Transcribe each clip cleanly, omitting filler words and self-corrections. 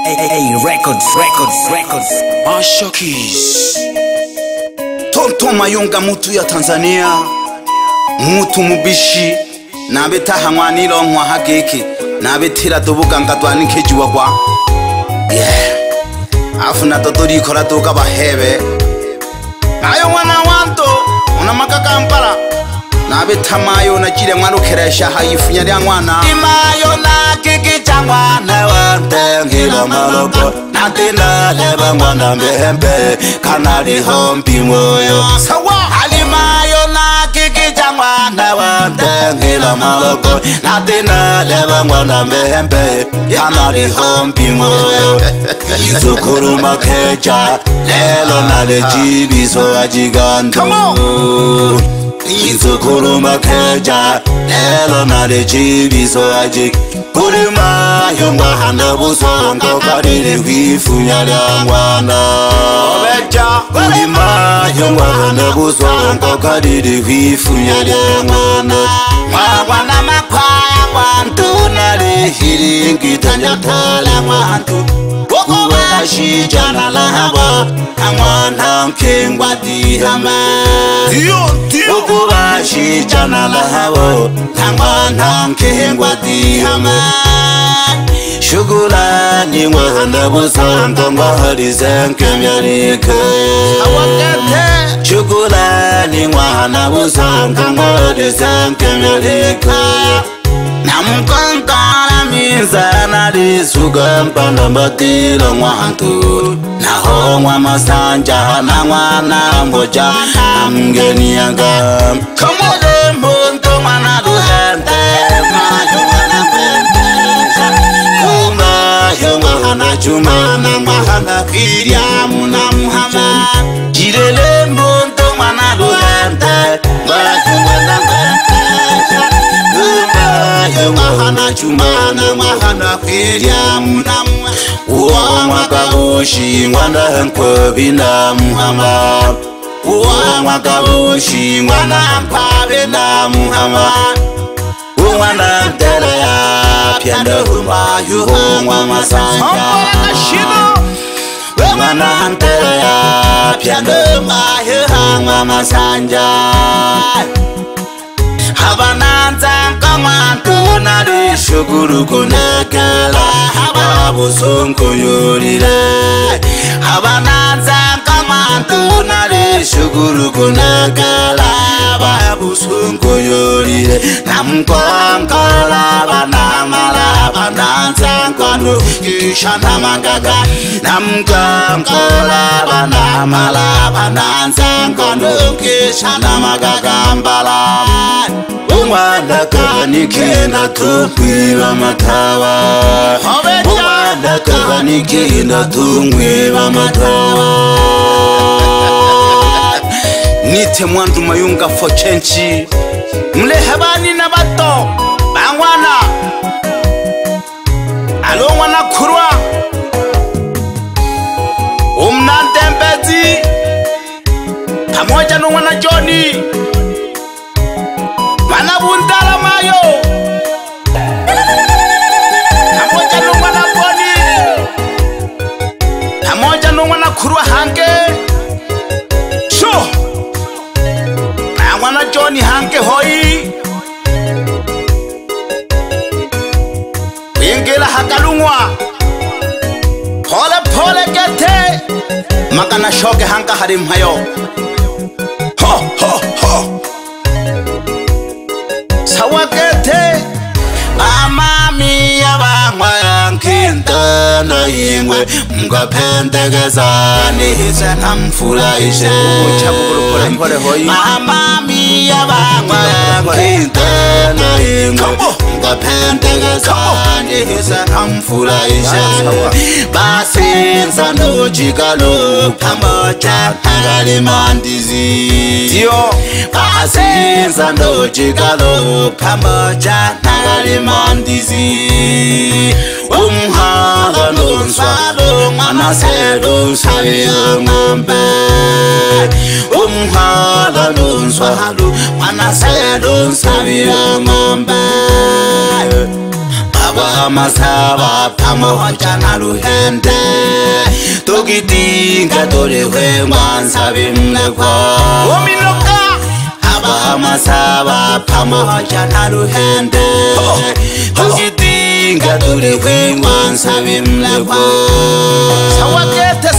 Records. Ashokis. Tonto Mayunga mutu ya Tanzania. Mutu mubishi. Nabeta hangwanilo mwa hageki. Nabetira dobuga ngatwani kejuwa kwa. Afuna totori kora toka bahebe. Ayo mwana wanto. Unamaka Kampala. Nabeta mayo na jire mwano keresha haifunya ya mwana. Imayo na kiki changwa na wante ngila maloko. Natina leba mwana mbembe kanari hompi moyo. Sawa. Alimayo na kiki changwa na wante ngila maloko. Natina leba mwana mbembe kanari hompi moyo. Izukuru makecha lelo na lejibiso ajigandu. Come on. Izukuru makeja lelo na lejibiso aji kurima yongwa handa busongo kadiri wifunya lyangwana Obeja kurima yongwa handa busongo kadiri wifunya lyangwana mwana makwaya wantu na lehiringi tanyatala wantu Kuwashi jana lahaba Amwana mkengwa dihama Kuwashi jana lahaba Amwana mkengwa dihama Shugulani wahanda busongo Mahari zenke myarike Shugulani wahanda busongo Mahari zenke myarike Namkankala mizana di sugampa nambatila mwantu Naho mwa masanja na mwana mboja Namgeni yaga Kamode mbunto mwana duhente Mayo mwana bente Kumayo mwana chumana Mwana kiriamu na Muhammad Jirele mbunto mwana duhente Mayo mwana bente Mahana chumana mahana kweria munamu Uwa mwakabushi mwana nkwebi na muhama Uwa mwakabushi mwana mpabe na muhama Uwana ntere ya piande humayu Uwa masanja Uwana ntere ya piande humayu Uwa masanja Habananza kamanto na de shukuru kunekela Hababu sonko yorire Habananza kamanto na de shukuru kunekela Hababu sonko yorire Namkwankala banamala bananza kwanu kisha namagaga Namkwankala banamala bananza kwanu kisha namagaga mbala Umwana kanikina tukwiba matawa Umwana kanikina tukwiba matawa Nite Mwandu Mayunga for chenchi Mlehabani na bato Bangwana Alo wana kurwa Umnantembezi Pamoja na wana Johnny Mana bundala mayo Pamoja na wana Boni Pamoja na wana kurwa hange Sho Na wana Johnny hange hoi Ingela hakalungwa Pole gete Makana shoke hanka harim hayo Ho Sawakete Amami yabangwa yankinta na yingwe Mga pentegezani hise namfurahishe Amami yabangwa yankinta na yingwe Mga pentegezani hise namfurahishe Basinza nojigalo pamoja Nagalimandizi Basinza nojigalo pamoja Nagalimandizi Umhala nonswalo Manaselo sayo ngombe Umhala nonswalo Manaselo sayo ngombe abahamasaba pamoja na ruhende tukitinga tolewe mwansabe mlekwa ominoka abahamasaba pamoja na ruhende tukitinga tolewe mwansabe mlekwa sawagete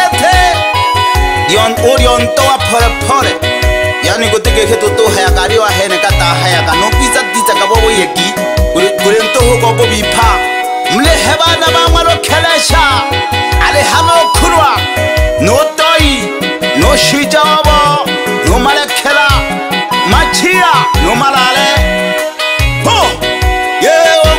Orion toa pole yani kutegeke toto haya kari wa hene kata haya ka no pizza dita ka bobo yeki kurento ho ko bo bipa mle hebana ba ngalo kelesha ale hamo kurwa no toi no shijabo no malekela machia no malale ho ye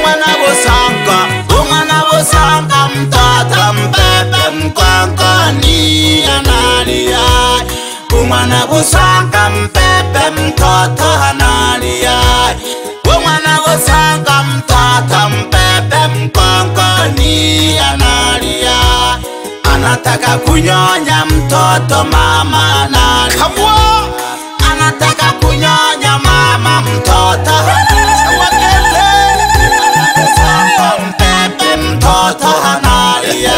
omana bosanga mtata mbebe mkankani analia umana busanga mpepe mtoto analia umana busanga mtoto mpepe mkongoni analia anataka kunyonya mtoto mama analia anataka kunyonya mama mtoto busanga mpepe mtoto analia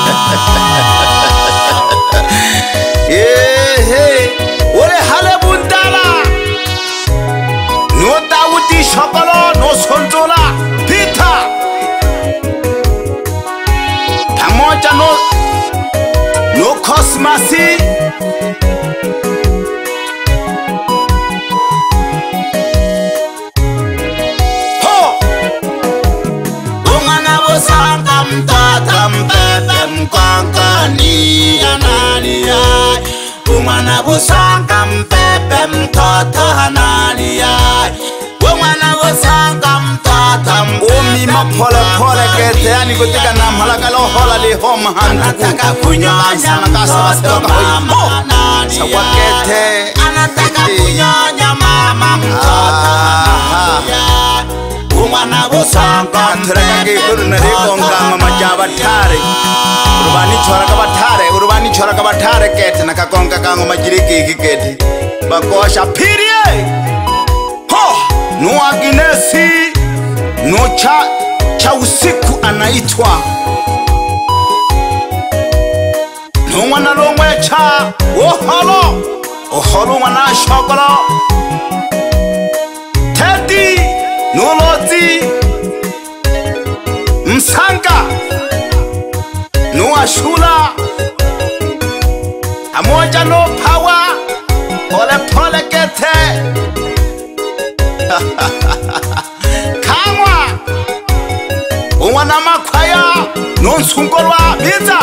Shokolo no sonzola Peter pamoja no kosmasi ho umana busanga mtata mbebe mkankani analia umana busanga mbebe mtoto analia umana busanga mtata umi mapole kete yani kutika na mhalaka lo hola li homa anataka kunyonya mtoto mama sawakete anataka kunyonya mama mtoto umana busanga terake kuruna rikonga mama jabatare urubani chora ka batare kete nakakonga kango majiriki kete bakosha pirie ho no Agnesi no cha usiku anaitwa no mwana lomwe cha oholo mwana shokolo Teddy no Loti Msanga no Ashula amoja no power pole kete Kamwa umwana makwaya nonsungolwa biza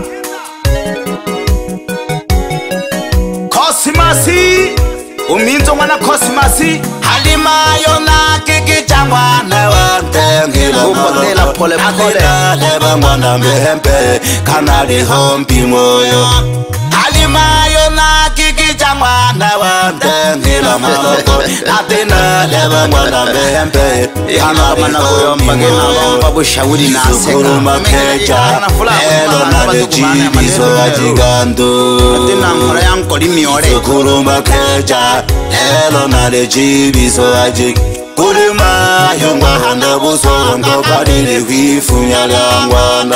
Kosimasi uminzo mwana Kosimasi Halima yona kiki changwana wante ngila upotela pole leba mwana mbembe kanali hompi moyo Halima yona kiki changwana wante ngila maloko atina leba mwana mbembe kanali kuyomba ngina bushauri na kuruma kecha elo na lejibizo ajigandu atina mura yankoli miore kuruma kecha elo na lejibizo ajigandu Kulima yongwa handa busongo kadiri kwifunya lyangwana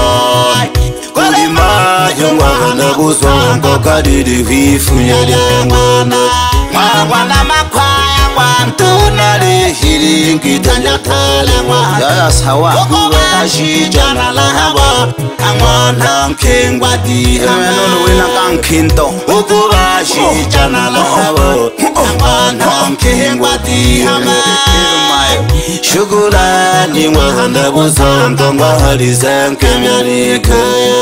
Kulima yongwa handa busongo kadiri kwifunya lyangwana Mwangwana makwaya kwantuna lihiri ngitanya tale mwana Yaya sawa Kukuwa shijana lahaba Amwana mkengwa diha Nono wina kankinto Kukuwa shijana lahaba Amwana mkengwa diha Shukrani mwana busongo ngwahalizenke myalike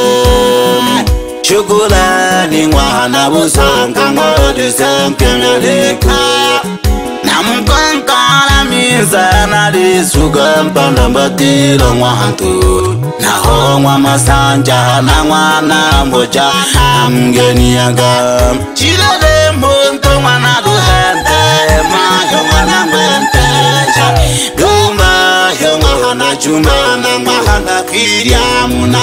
Shukrani mwana busongo ngwahalizenke myalike Namkankala mizana lisuga mpanda mbatilo mwantu Naho mwa masanja na mwana mboja Mgeni yaga Chilele muntu mwana duhende Mayo mwana mwentesha Duma yo mwana chumba na mwana Kiriamu na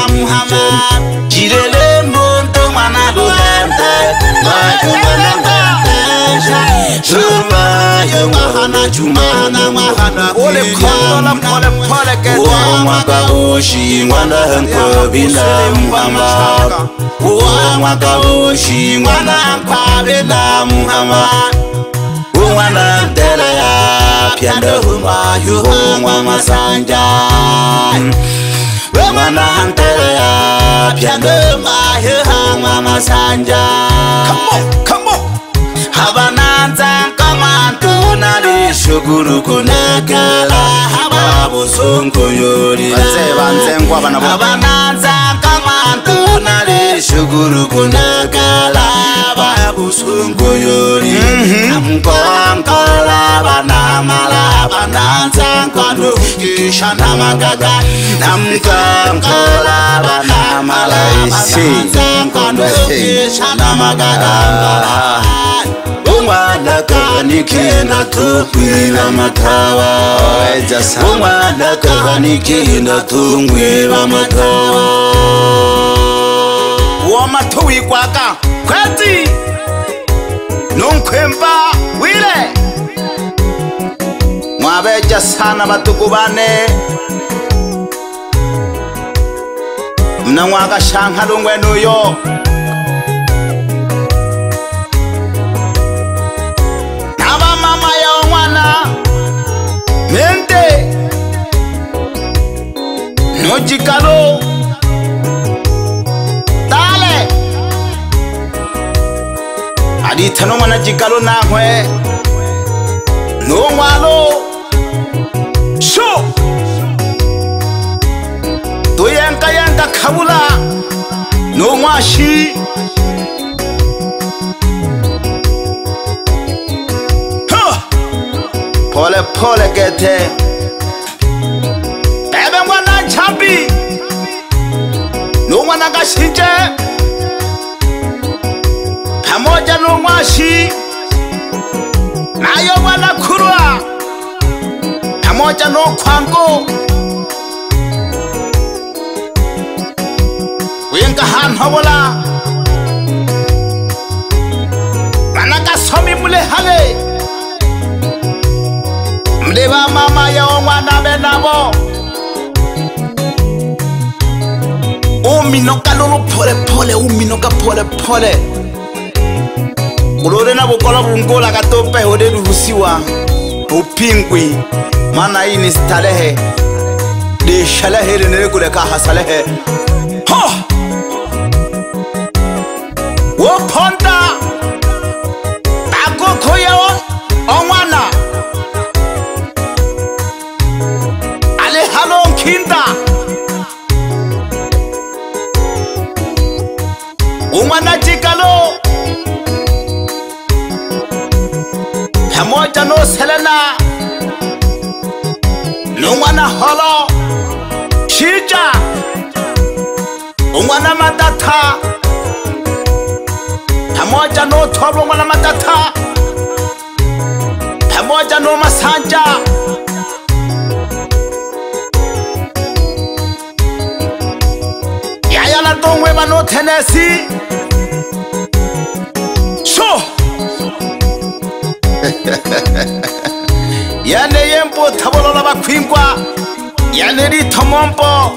Muhammad Chilele muntu mwana duhende Mayo mwana mwentesha Shuma yo mahana chumana mahana Ole kondola pole pole ke mwaka ushi ngwana hanko bina Muhammad mwaka ushi ngwana hanko bina Muhammad mwana ndela ya piando huma yuho mwana sanja mwana ndela ya piando huma yuho mwana sanja come on habananza kama tunali shukuru kunakala hababusungu yuri habananza kama tunali shukuru kunakala hababusungu yuri amkonkala banamala bananza kwanu kishana magaga namkonkala banamala bananza kwanu kishana magaga Umwana kanikina tupira matawa Umwana kanikina tungwira matawa Wama tuwi kwaka kwati Nunkwemba wile Mwabeja sana batukubane Mna mwaka shankhalu ngwenuyo Mente no jikalo Dale Adi tano mana jikalo na hwe No walo Sho To yanka kabula No mwashi Pole pole gete Ebe mwana champi No mwana gashinje Pamoja no mwashi Nayo mwana kurwa Pamoja no kwango Wenga han hawola Manaka somi mule hale Mdeba mama ya omwana benabo Uminoka lolo pole pole Uminoka pole pole Ulore na bukola bungola katope hode ruhusiwa Upingwi Mana ini stalehe De shalehe renere kule kaha salehe Ho Woponda Ako koya omwana Kinda Umwana jikalo Pamoja no selena Umwana holo Shija Umwana matata Pamoja no tobo umwana matata Pamoja no masanja Tongwe mano Tennessee Sho Yane yempo tabolola bakwingwa Yane ri tomompo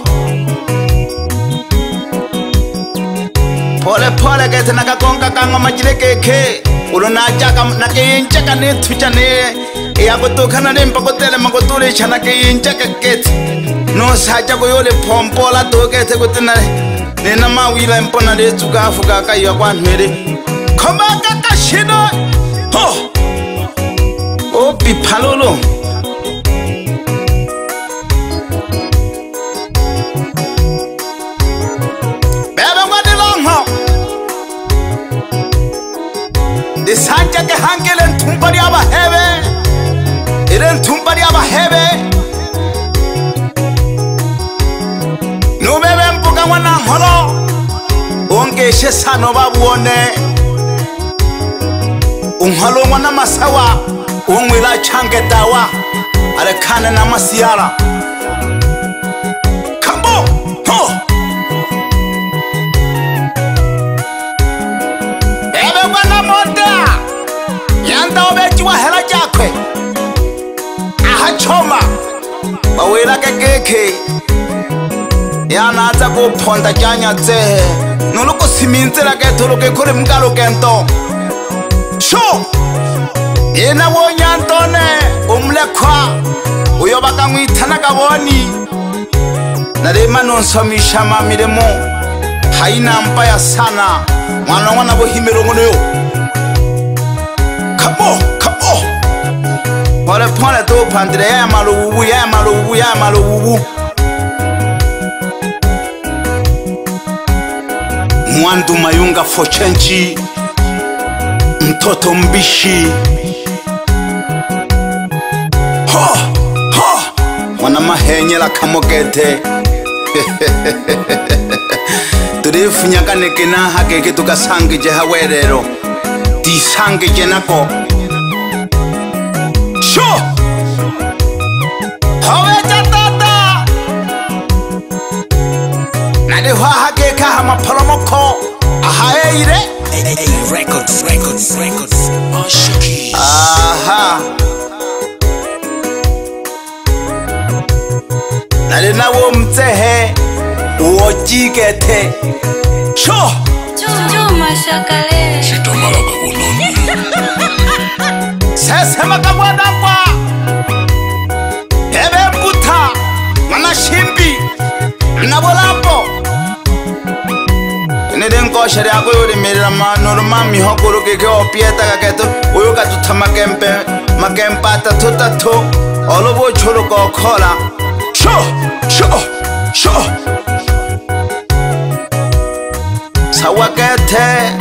Pole pole gete nakakonga kanga majire keke Ulo najaka nakeinchaka ne tuchane Yakutukana ne mpakotele makotule chana keinchaka gete No saja kuyole pompola tokete kutinare Nena mawila mpona de tukafu kaka kwa nwere Koma kaka shino Ho Opi palolo Bebe mwadi longho De sanja ke hangele ntumpari aba hebe Ire ntumpari aba hebe Nubebe mpuka wana holo Ongeshe sano babuone Unghalo wana masawa Ungwila change dawa Arekane na masiyara Kambo Ho Ebe wana moda yana ata kuphonda janya tsehe nuluku simintsela ketuluke khuli mkalu kento sho yena wonyantone umlekhwa uyoba kangwithana kaboni nalema nonsomisha mamiremo haina mpaya sana mwana bohimelo ngono kabo pole to pandire ya malubu Mwandu Mayunga Fochenchi mtoto mbishi mwana mahenyela kamogete turifunyakanekena hakeke tukasangije hawerero tisangije nako sho haweja tata nadehwa hakeka hamaporomoko ahaeire records Ashoki aha nale nawo mtsehe uojikete sho Chuma shakale Shitamala babunoni sese makabwadakwa ebe mbuta manashimbi nabolambo nede nkoshere ako yurimirira norma mihokuru keke opieta kaketo uyu katuta makempa atatu olobo cholo kokhola sho sawakete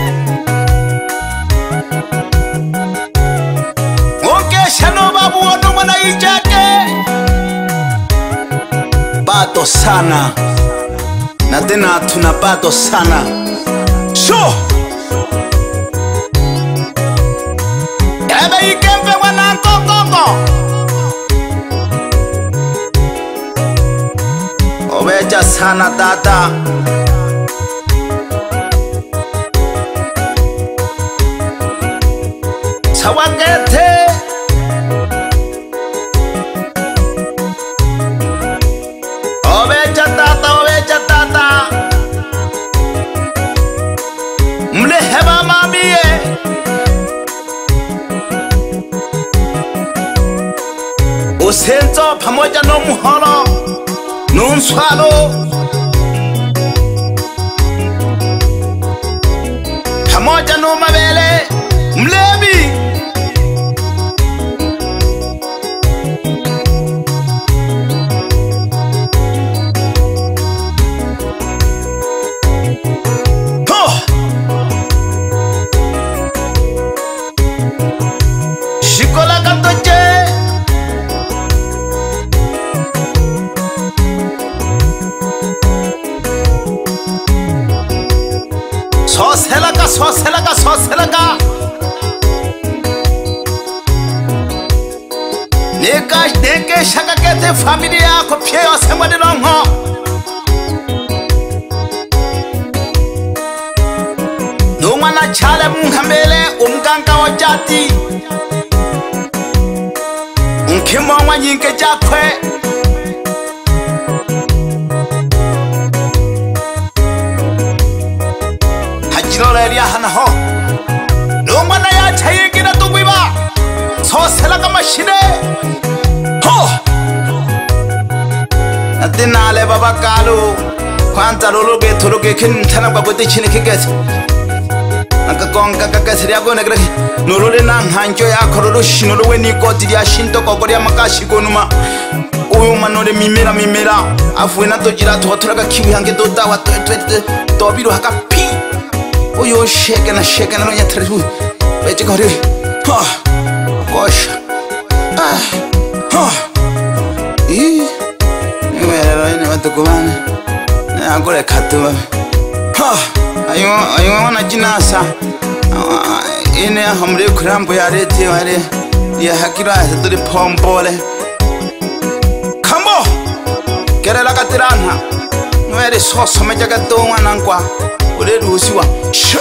okeshano babu ono mwana ijake bato sana na tena tuna bato sana sho ebe ikempe wana kokoko obeja sana tata sawakete obeja tata mleheba mamie usenzo pamoja no muholo nonswalo pamoja no mabele mlebi shikola katoche soselaka neke shaka kete familia yako pia yosemwa dilongo numwana chale mungambele umganga wa jati nkimongwa nyinke jakwe hajirole hana ho numwana ya chayingira tugwiba soselaka mashine ho natinale baba kalu kwanza lolo betoro ke kintana babote chine kigese nakakonga kakasiria go negre nolole na nhanjo ya korolo shinolo weni koti ya shinto kokoria makashi gonuma uyu manole mimera afuena tojira totora kiwi hange dodawa to biro haka pi uyu sheke na no nyatreru beti kore ha gosh ine watukumana na agore katuwa ayo wana jinasa ine hamre kurambo ya rete wale ya hakira tuli pombole kambo kerela katirana nwere soso mejaga tonwa nankwa ule rusiwa she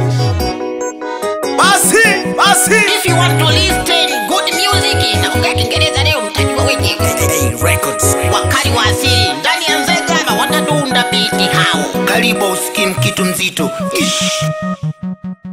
basi If you want to listen good music na unga Kiingereza leo mtajua wenyewe. Records Wakali wa asili ndani ya Nzega na mabiti hao. Karibu usikie kitu mzito. Ish.